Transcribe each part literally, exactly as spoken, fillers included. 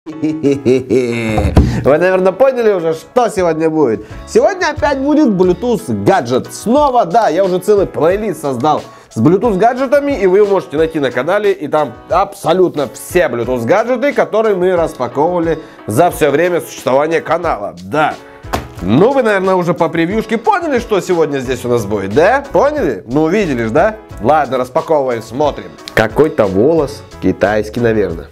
Вы, наверное, поняли уже, что сегодня будет. Сегодня опять будет Bluetooth гаджет. Снова, да, я уже целый плейлист создал с Bluetooth гаджетами, и вы его можете найти на канале, и там абсолютно все Bluetooth гаджеты, которые мы распаковывали за все время существования канала. Да. Ну, вы, наверное, уже по превьюшке поняли, что сегодня здесь у нас будет, да? Поняли? Ну, увидели ж, да? Ладно, распаковываем, смотрим. Какой-то волос, китайский, наверное.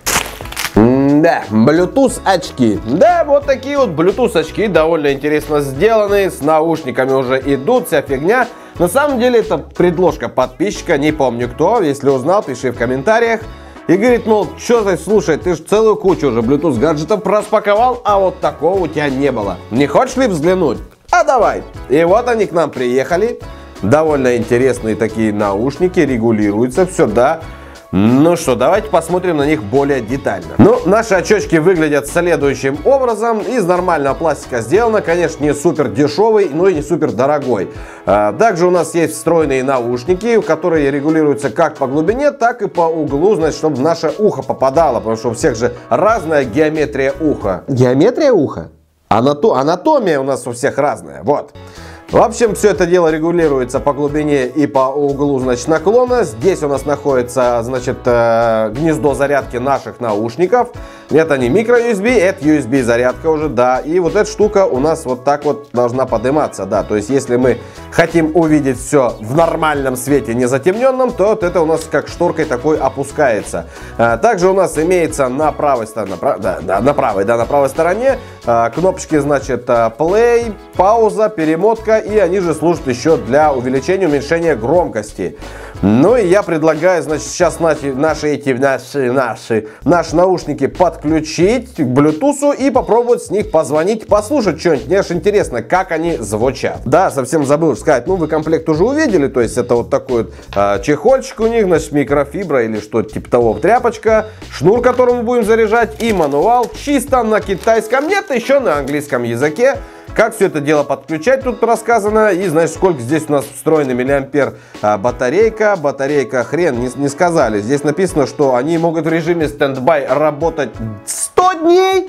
Да, Bluetooth очки. Да, вот такие вот Bluetooth очки, довольно интересно сделанные, с наушниками уже идут, вся фигня. На самом деле это предложка подписчика, не помню кто, если узнал, пиши в комментариях. И говорит, мол, что ты, слушай, ты же целую кучу уже Bluetooth гаджетов распаковал, а вот такого у тебя не было. Не хочешь ли взглянуть? А давай. И вот они к нам приехали. Довольно интересные такие наушники, регулируются, все, да. Ну что, давайте посмотрим на них более детально. Ну, наши очечки выглядят следующим образом. Из нормального пластика сделано. Конечно, не супер дешевый, но и не супер дорогой. А, также у нас есть встроенные наушники, которые регулируются как по глубине, так и по углу, значит, чтобы в наше ухо попадало. Потому что у всех же разная геометрия уха. Геометрия уха? Анато... Анатомия у нас у всех разная. Вот. В общем, все это дело регулируется по глубине и по углу, значит, наклона. Здесь у нас находится, значит, гнездо зарядки наших наушников. Это не микро-ю эс би, это ю эс би зарядка уже, да. И вот эта штука у нас вот так вот должна подниматься, да. То есть, если мы хотим увидеть все в нормальном свете, не затемненном, то вот это у нас как шторкой такой опускается. Также у нас имеется на правой стороне, да, да, на правой, да, на правой стороне кнопочки, значит, play, пауза, перемотка. И они же служат еще для увеличения, уменьшения громкости. Ну и я предлагаю, значит, сейчас наши, наши эти наши, наши, наши наушники подключить к Bluetooth и попробовать с них позвонить, послушать что-нибудь. Мне аж интересно, как они звучат. Да, совсем забыл сказать, ну вы комплект уже увидели, то есть это вот такой вот э, чехольчик у них, значит, микрофибра или что-то типа того, тряпочка, шнур, которым мы будем заряжать, и мануал чисто на китайском, нет, еще на английском языке. Как все это дело подключать, тут рассказано. И, значит, сколько здесь у нас встроенный миллиампер а, батарейка. Батарейка хрен не, не сказали. Здесь написано, что они могут в режиме стендбай работать сто дней.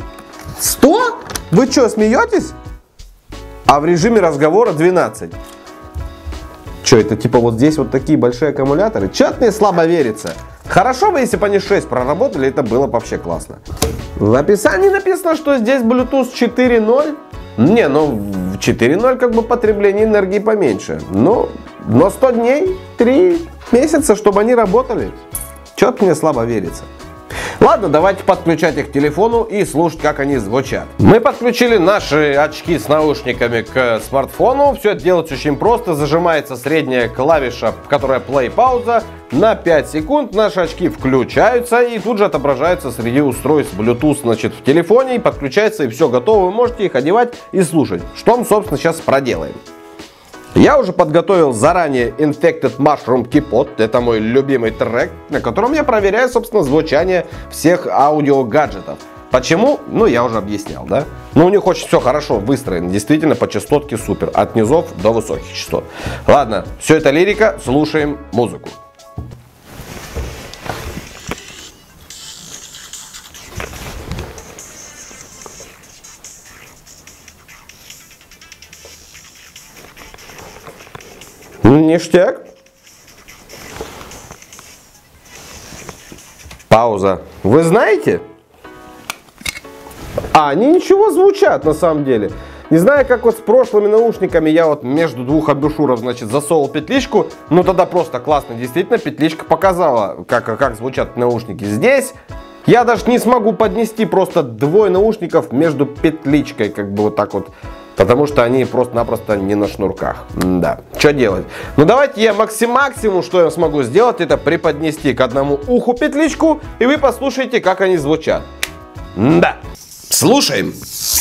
сто? Вы что, смеетесь? А в режиме разговора двенадцать. Что, это типа вот здесь вот такие большие аккумуляторы? Чё-то мне слабо верится. Хорошо бы, если бы они шесть проработали, это было бы вообще классно. В описании написано, что здесь Bluetooth четыре ноль. Не, ну в четыре ноль как бы потребление энергии поменьше. Ну, но сто дней, три месяца, чтобы они работали. Чё-то мне слабо верится. Ладно, давайте подключать их к телефону и слушать, как они звучат. Мы подключили наши очки с наушниками к смартфону. Все это делается очень просто. Зажимается средняя клавиша, которая play-пауза. На пять секунд наши очки включаются и тут же отображаются среди устройств Bluetooth, значит, в телефоне. И подключается, и все готово. Вы можете их одевать и слушать. Что мы, собственно, сейчас проделаем. Я уже подготовил заранее Infected Mushroom Teapot. Это мой любимый трек, на котором я проверяю, собственно, звучание всех аудиогаджетов. Почему? Ну, я уже объяснял, да? Но у них очень все хорошо выстроено. Действительно, по частотке супер. От низов до высоких частот. Ладно, все это лирика. Слушаем музыку. Ништяк. Пауза. Вы знаете? А, они ничего звучат на самом деле. Не знаю, как вот с прошлыми наушниками я вот между двух абушюров, значит, засовывал петличку. Ну тогда просто классно. Действительно, петличка показала, как, как звучат наушники. Здесь я даже не смогу поднести просто двое наушников между петличкой, как бы вот так вот. Потому что они просто-напросто не на шнурках. Да, что делать? Ну давайте я максимум, что я смогу сделать, это преподнести к одному уху петличку, и вы послушайте, как они звучат. Да. Слушаем.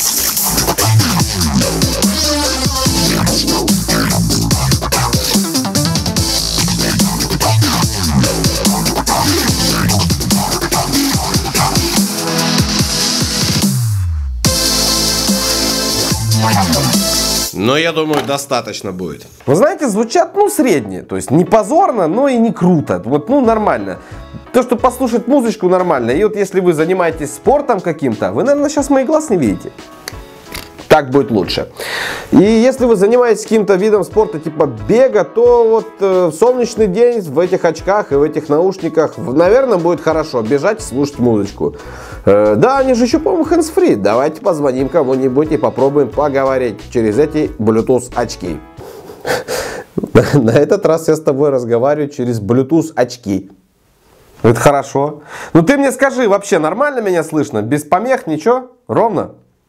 Но я думаю, достаточно будет. Вы знаете, звучат, ну, средние. То есть не позорно, но и не круто. Вот, ну, нормально. То, что послушать музычку нормально. И вот если вы занимаетесь спортом каким-то, вы, наверное, сейчас мои глаз не видите. Так будет лучше. И если вы занимаетесь каким-то видом спорта типа бега, то вот э, в солнечный день в этих очках и в этих наушниках, наверное, будет хорошо бежать и слушать музычку. Э, да, они же еще, по-моему, hands-free. Давайте позвоним кому-нибудь и попробуем поговорить через эти Bluetooth очки. На этот раз я с тобой разговариваю через Bluetooth очки. Это хорошо. Ну ты мне скажи, вообще нормально меня слышно? Без помех, ничего? Ровно?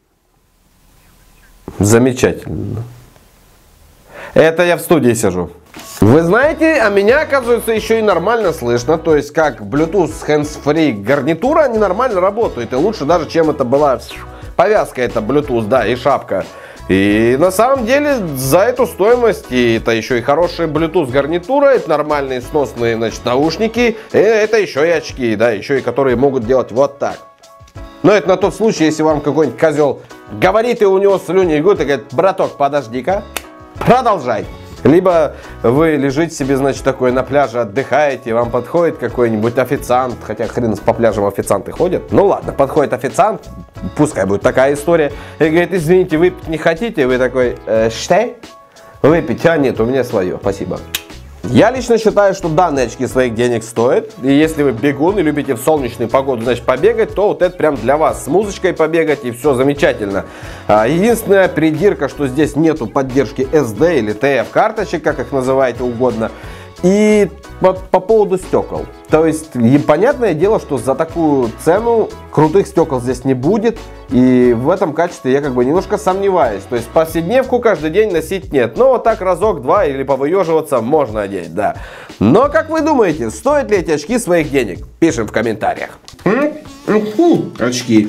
Замечательно. Это я в студии сижу. Вы знаете, а меня, оказывается, еще и нормально слышно. То есть, как Bluetooth hands-free гарнитура, они нормально работают. И лучше даже, чем это была повязка, это Bluetooth, да, и шапка. И на самом деле, за эту стоимость, и это еще и хорошая Bluetooth гарнитура, это нормальные сносные, значит, наушники, и это еще и очки, да, еще и которые могут делать вот так. Но это на тот случай, если вам какой-нибудь козел говорит, и у него слюни идут, и говорит: браток, подожди-ка, продолжай. Либо вы лежите себе, значит, такой на пляже, отдыхаете, вам подходит какой-нибудь официант, хотя хрен по пляжам официанты ходят. Ну ладно, подходит официант, пускай будет такая история, и говорит: извините, выпить не хотите? Вы такой: э, что? Выпить? А нет, у меня свое, спасибо. Я лично считаю, что данные очки своих денег стоят. И если вы бегун и любите в солнечную погоду, значит, побегать, то вот это прям для вас. С музычкой побегать, и все замечательно. Единственная придирка, что здесь нету поддержки эс ди или ти эф карточек, как их называете угодно. И по, по поводу стекол. То есть, и понятное дело, что за такую цену крутых стекол здесь не будет. И в этом качестве я как бы немножко сомневаюсь. То есть, повседневку каждый день носить нет. Но вот так разок-два или повыеживаться можно одеть, да. Но, как вы думаете, стоят ли эти очки своих денег? Пишем в комментариях. Очки.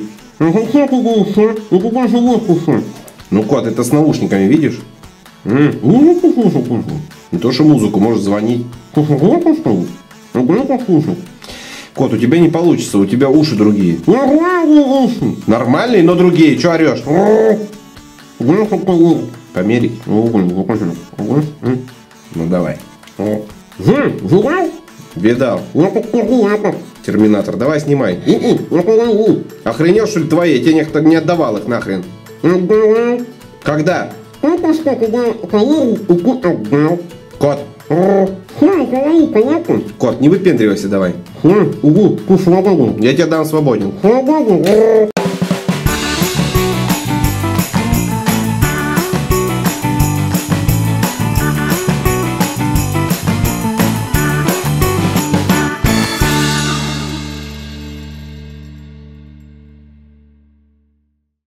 Ну, кот, это с наушниками, видишь? Не то, что музыку, может звонить. Кот, у тебя не получится, у тебя уши другие. Нормальные, но другие. Че орешь? Померить? Ну давай. Видал. Терминатор, давай снимай. Охренел, что ли, твои? Я тебе не отдавал их нахрен. Когда? Кот. Кот, не выпендривайся давай. Я тебя дам свободен.